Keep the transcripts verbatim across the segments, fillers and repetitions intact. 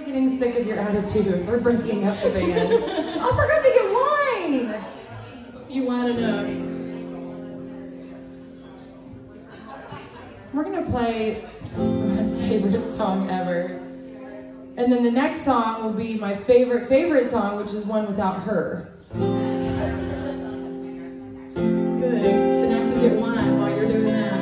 Getting sick of your attitude. We're breaking up the band. I forgot to get wine! You want enough. We're gonna play my favorite song ever. And then the next song will be my favorite, favorite song, which is one without her. Good. Then I can get wine while you're doing that.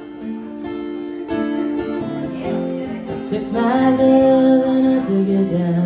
Took my love and I took it down.